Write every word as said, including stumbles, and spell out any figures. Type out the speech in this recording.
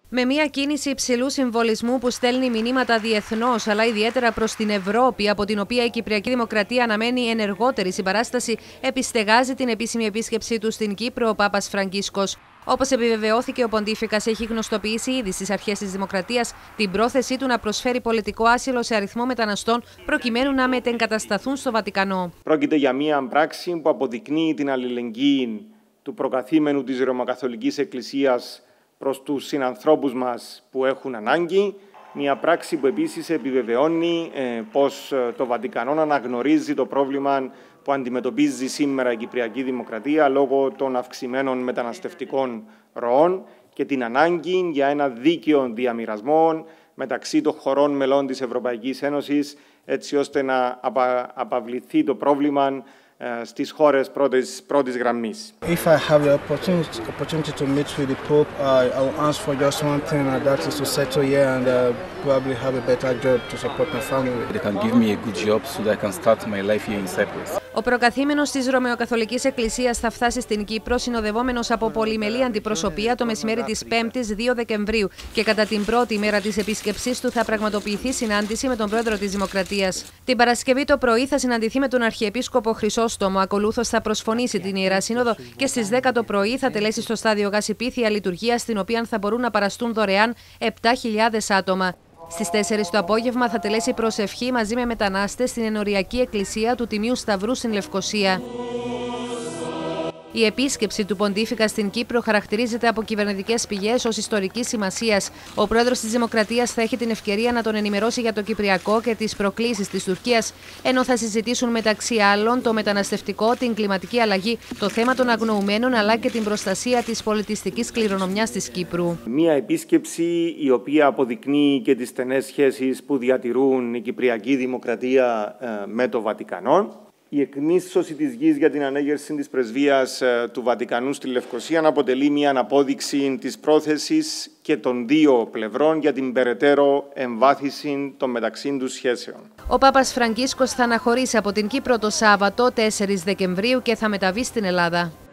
Με μια κίνηση υψηλού συμβολισμού που στέλνει μηνύματα διεθνώς, αλλά ιδιαίτερα προς την Ευρώπη, από την οποία η Κυπριακή Δημοκρατία αναμένει ενεργότερη συμπαράσταση, επιστεγάζει την επίσημη επίσκεψή του στην Κύπρο ο Πάπας Φραγκίσκος. Όπως επιβεβαιώθηκε, ο Ποντίφικας έχει γνωστοποιήσει ήδη στις αρχές της Δημοκρατίας την πρόθεσή του να προσφέρει πολιτικό άσυλο σε αριθμό μεταναστών προκειμένου να μετεγκατασταθούν στο Βατικανό. Πρόκειται για μια πράξη που αποδεικνύει την αλληλεγγύη του προκαθήμενου της Ρωμακαθολικής Εκκλησίας προς τους συνανθρώπους μας που έχουν ανάγκη. Μια πράξη που επίσης επιβεβαιώνει ε, πως το Βατικανό αναγνωρίζει το πρόβλημα που αντιμετωπίζει σήμερα η Κυπριακή Δημοκρατία λόγω των αυξημένων μεταναστευτικών ροών και την ανάγκη για ένα δίκαιο διαμοιρασμό μεταξύ των χωρών μελών της Ευρωπαϊκής Ένωσης, έτσι ώστε να απα, απαβληθεί το πρόβλημα στις χώρες πρώτης, πρώτης γραμμής. If I have the opportunity, opportunity to meet with the Pope, I, I will ask for just one thing, and that is to settle here and uh, probably have a better job to support my family. They can give me a good job so that I can start my life here in Cyprus. Ο προκαθήμενος της Ρωμαιοκαθολικής Εκκλησίας θα φτάσει στην Κύπρο συνοδευόμενος από πολυμελή αντιπροσωπεία το μεσημέρι της πέμπτης δύο Δεκεμβρίου και κατά την πρώτη μέρα της επίσκεψής του θα πραγματοποιηθεί συνάντηση με τον πρόεδρο της Δημοκρατίας. Την Παρασκευή το πρωί θα συναντηθεί με τον Αρχιεπίσκοπο Χρυσόστομο, ακολούθως θα προσφωνήσει την Ιερά Σύνοδο και στις δέκα το πρωί θα τελέσει στο στάδιο Γασιπίθια λειτουργία στην οποία θα μπορούν να παραστούν δωρεάν επτά χιλιάδες άτομα. Στις τέσσερις το απόγευμα θα τελέσει προσευχή μαζί με μετανάστες στην ενοριακή εκκλησία του Τιμίου Σταυρού στην Λευκοσία. Η επίσκεψη του Ποντίφικα στην Κύπρο χαρακτηρίζεται από κυβερνητικές πηγές ως ιστορικής σημασίας. Ο πρόεδρος της Δημοκρατίας θα έχει την ευκαιρία να τον ενημερώσει για το Κυπριακό και τις προκλήσεις της Τουρκίας, ενώ θα συζητήσουν μεταξύ άλλων το μεταναστευτικό, την κλιματική αλλαγή, το θέμα των αγνοουμένων αλλά και την προστασία της πολιτιστικής κληρονομιάς της Κύπρου. Μία επίσκεψη η οποία αποδεικνύει και τις στενές σχέσεις που διατηρούν η Κυπριακή Δημοκρατία με το Βατικανό. Η εκμίσθωση της γης για την ανέγερση της πρεσβείας του Βατικανού στη Λευκοσία αποτελεί μια αναπόδειξη της πρόθεσης και των δύο πλευρών για την περαιτέρω εμβάθυνση των μεταξύ τους σχέσεων. Ο Πάπας Φραγκίσκος θα αναχωρήσει από την Κύπρο το Σάββατο τέσσερις Δεκεμβρίου και θα μεταβεί στην Ελλάδα.